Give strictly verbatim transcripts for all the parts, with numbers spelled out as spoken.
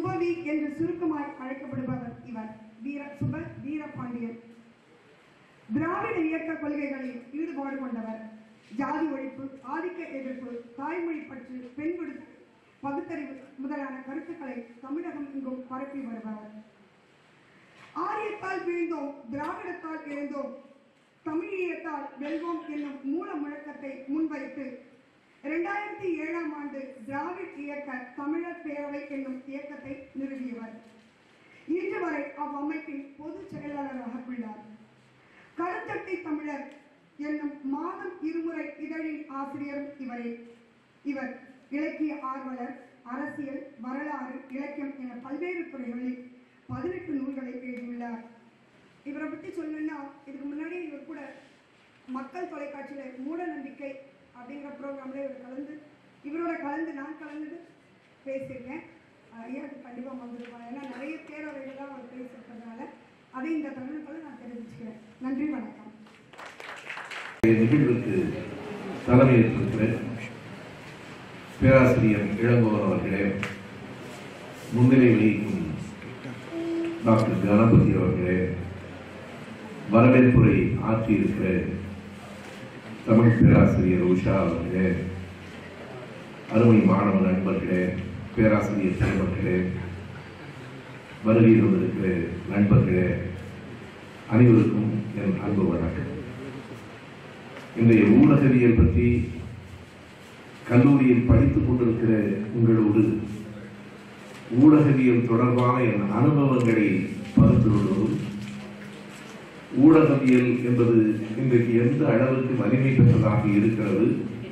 சுபவி என்று சுருக்கமாய் அழைக்கப்படுபவர் இவர். வீர சுப வீரபாண்டியன் திராவிட இயக்க கொள்கைகளில் ஈடுபாடு கொண்டவர். ஜாதி ஒழிப்பு, ஆதிக்க எதிர்ப்பு, தாய்மொழி பற்று, பெண் விடுதலை, பகுத்தறிவு முதலான கருத்துக்களை தமிழகம் எங்கும் பரப்பி வருபவர். ஆரியத்தால் வீழ்ந்தோம், திராவிடத்தால் எழுந்தோம், தமிழீழத்தால் வெல்வோம் என்னும் மூல முழக்கத்தை முன்வைத்து இரண்டாயிரத்தி ஏழாம் ஆண்டு திராவிட இயக்க தமிழர் பேரவை என்னும் இயக்கத்தை நிறுவியவர். இன்று வரை அவ்வமைப்பின் பொதுச் செயலாளராக உள்ளார். கருத்தட்டை தமிழர் என்னும் மாதம் இருமுறை இதழின் ஆசிரியரும் இவரே. இவர் இலக்கிய ஆர்வலர், அரசியல், வரலாறு, இலக்கியம் என பல்வேறு துறைகளில் பதினெட்டு நூல்களை எழுதியுள்ளார். இவரை பற்றி சொல்லணும்னா, இதுக்கு முன்னாடி இவர் கூட மக்கள் தொலைக்காட்சியில் மூட நம்பிக்கை அப்படிங்கிற ப்ரோக்ராமில் இவர் கலந்து இவரோட கலந்து நான் கலந்து பேசியிருக்கேன். ஐயாவுக்கு கண்டிப்பாக வந்திருப்பாங்க. ஏன்னா நிறைய பேரவைகள்லாம் அவர் பேசியிருக்கிறதுனால அதை இந்த தருணத்தில் நான் தெரிவிச்சுக்கிறேன். நன்றி, வணக்கம். நிகழ்வுக்கு தலைமையேற்றிருக்கிற பேராசிரியர் இளங்கோவன் அவர்களே, முன்னிலை வகிக்கும் டாக்டர் கணபதி அவர்களே, வரவேற்புரை ஆற்றியிருக்கிற தமிழ் பேராசிரியர் உஷா அவர்களே, அருமை மாணவ நண்பர்களே, பேராசிரியர் பெருமக்களே, வருகையில் வந்திருக்கிற நண்பர்களே, அனைவருக்கும் என் அன்பு வணக்கம். இன்றைய ஊடகவியல் பற்றி கல்லூரியில் படித்துக் கொண்டிருக்கிற உங்களோடு ஊடகவியல் தொடர்பான என் அனுபவங்களை பகிர்ந்து கொள்வதும், ஊடகவியல் என்பது இன்றைக்கு எந்த அளவுக்கு வலிமை பெற்றதாக இருக்கிறது,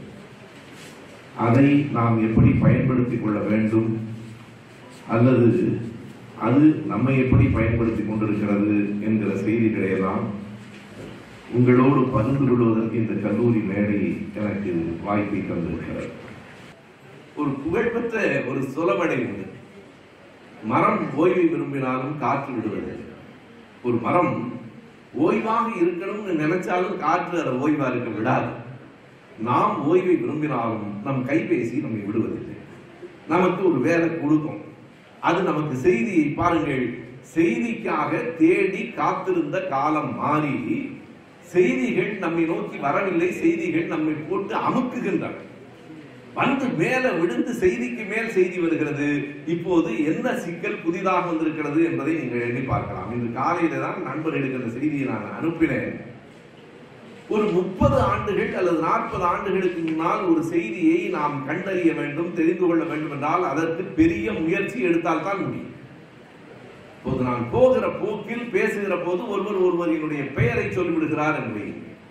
அதை நாம் எப்படி பயன்படுத்திக் கொள்ள வேண்டும், அல்லது அது நம்மை எப்படி பயன்படுத்திக் கொண்டிருக்கிறது என்கிற செய்திகளையெல்லாம் உங்களோடு பகிர்ந்து கொள்வதற்கு இந்த கல்லூரி மேடை எனக்கு வாய்ப்பை தந்திருக்கிறது. ஒரு புகழ்பெற்ற ஒரு சொலவடை உண்டு, மரம் ஓய்வை விரும்பினாலும் காற்று விடுவது. ஒரு மரம் ஓய்வாக இருக்கணும்னு நினைச்சாலும் காற்று அதை ஓய்வா இருக்க விடாது. நாம் ஓய்வை விரும்பினாலும் நம் கைபேசி நம்மை விடுவதில்லை. நமக்கு ஒரு வேலை கொடுக்கும், அது நமக்கு செய்தியை பாருங்கள். செய்திக்காக தேடி காத்திருந்த காலம் மாறி செய்திகள் நம்மை நோக்கி வரவில்லை, செய்திகள் நம்மை போட்டு அமுக்குகின்றன. வந்து மேல விழுந்து செய்திக்கு மேல் செய்தி வருகிறது. இப்போது என்ன சிக்கல் புதிதாக வந்திருக்கிறது என்பதை நீங்கள் எண்ணி பார்க்கலாம். இன்று காலையில தான் நண்பர் எடுக்கிற செய்தியை நான் அனுப்பினேன். ஒரு முப்பது ஆண்டுகள் அல்லது நாற்பது ஆண்டுகளுக்கு முன்னால் ஒரு செய்தியை நாம் கண்டறிய வேண்டும், தெரிந்து கொள்ள வேண்டும் என்றால் அதற்கு பெரிய முயற்சி எடுத்தால் தான் முடியும். இப்போது நான் போகிற போக்கில் பேசுகிற போது ஒருவர் ஒருவரினுடைய பெயரை சொல்லிவிடுகிறார் என்று,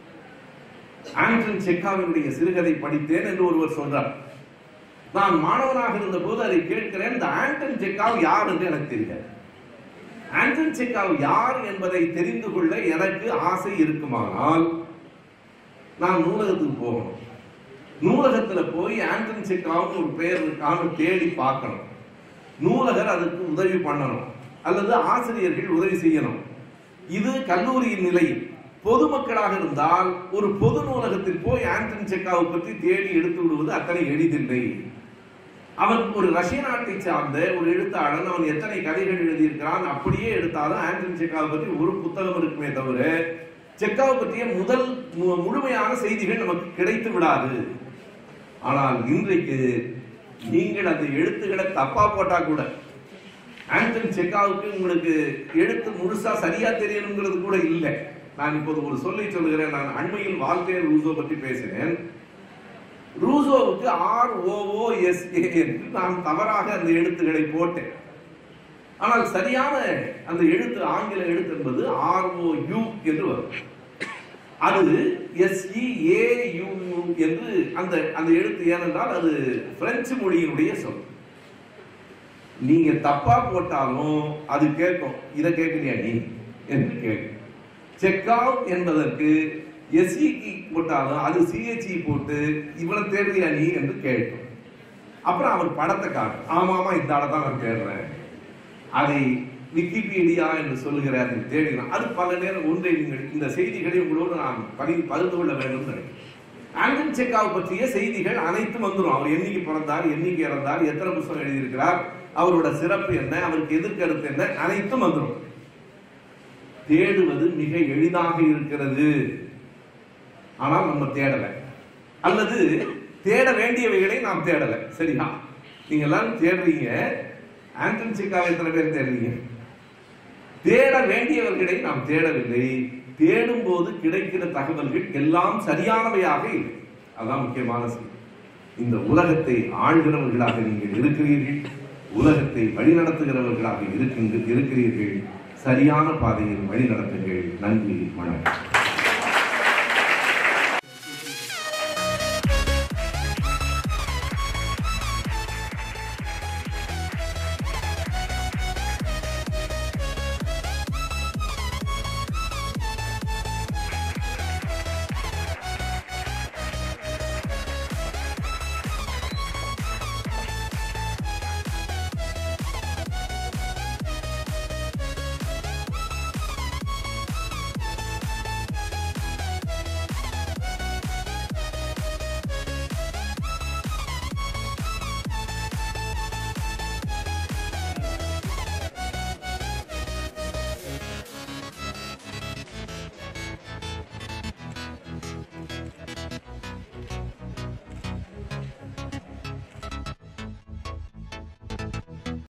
ஆண்டன் செக்காவினுடைய சிறுகதை படித்தேன் என்று ஒருவர் சொல்றார். நான் மாணவனாக இருந்த போது அதை கேட்கிறேன். இந்த ஆண்டன் செக்காவ் யார் என்று எனக்கு தெரியாது. ஆண்டன் செக்காவ் யார் என்பதை தெரிந்து கொள்ள எனக்கு ஆசை இருக்குமானால் நான் நூலகத்துக்கு போகணும். நூலகத்துல போய் ஆண்டன் செக்காவுக்கு ஒரு பெயர் இருக்கான்னு தேடி பார்க்கணும். நூலகர் அதுக்கு உதவி பண்ணணும், அல்லது ஆசிரியர்கள் உதவி செய்யணும். இது கல்லூரியின் நிலையில். பொதுமக்களாக இருந்தால் ஒரு பொது நூலகத்தில் போய் ஆண்டன் செக்காவை பற்றி தேடி எடுத்து விடுவது அத்தனை எளிதில்லை. அவன் ஒரு ரஷ்ய நாட்டை சார்ந்த ஒரு எழுத்தாளன், அவன் எத்தனை கதைகள் எழுதியிருக்கிறான் அப்படியே எடுத்தாலும் ஆண்டன் செக்காவை பற்றி ஒரு புத்தகம் இருக்குமே தவிர செக்காவை பற்றிய முதல் முழுமையான செய்திகள் நமக்கு கிடைத்து விடாது. ஆனால் இன்றைக்கு நீங்கள் அந்த எழுத்துக்களை தப்பா போட்டா கூட ஆண்டன் செக்காவுக்கு உங்களுக்கு எழுத்து முழுசா சரியா தெரியணுங்கிறது கூட இல்லை. நான் இப்போது ஒரு சொல்லை சொல்லுகிறேன். நான் அண்மையில் வால்டேர் ரூசோ பற்றி பேசினேன். ரூசோவுக்கு R O O S A என்று நான் தவறாக அந்த எழுத்துக்களை போட்டேன். ஆனால் சரியான அந்த எழுத்து, ஆங்கில எழுத்து என்பது ஆர் ஓ யூ என்று வரும். அது எஸ் இ ஏ யூ என்று அந்த அந்த எழுத்து. ஏனென்றால் அது பிரெஞ்சு மொழியினுடைய சொல். நீங்க தப்பா போட்டாலும் அது கேட்கும், இதை கேட்கலையா நீ என்று கேட்கும். செக்காவ் என்பதற்கு எஸ்இ போட்டாலும் அது சிஹெச்இ போட்டு இவ்வளவு தேர்வையா நீ என்று கேட்கும். அப்புறம் அவர் படத்தை காட்டும், ஆமாமா இந்த ஆளை தான் நான் தேடுறேன். அதை விக்கிபீடியா என்று சொல்லுகிற அதை தேடினான். அது பல நேரம் ஒன்றை நீங்கள் இந்த செய்திகளை உங்களோடு நான் பகிர்ந்து பகிர்ந்து கொள்ள வேண்டும் நினைக்கிறேன். ஆண்டன் செக்காவை பற்றிய செய்திகள் அனைத்தும் வந்துடும். அவர் என்னைக்கு பிறந்தார், என்னைக்கு இறந்தார், எத்தனை புத்தகம் எழுதியிருக்கிறார், அவரோட சிறப்பு என்ன, அவருக்கு எதிர்கருத்து என்ன, அனைத்தும் வந்துடும். தேடுவது மிக எளிதாக இருக்கிறது, ஆனால் நம்ம தேடல, அல்லது தேட வேண்டியவைகளை நாம் தேடல. சரியா? நீங்க எல்லாரும் தேடுறீங்க, ஆண்டன் செக்காவை எத்தனை பேர் தேடுறீங்க? தேட வேண்டியவர்களை நாம் தேடவில்லை. தேடும் போது கிடைக்கிற தகவல்கள் எல்லாம் சரியானவையாக இல்லை. அதான் முக்கியமான செய்தி. இந்த உலகத்தை ஆள்கிறவர்களாக நீங்கள் இருக்கிறீர்கள், உலகத்தை வழிநடத்துகிறவர்களாக இருக்கிறீர்கள். சரியான பாதையில் வழி நடத்துங்கள். நன்றி, வணக்கம்.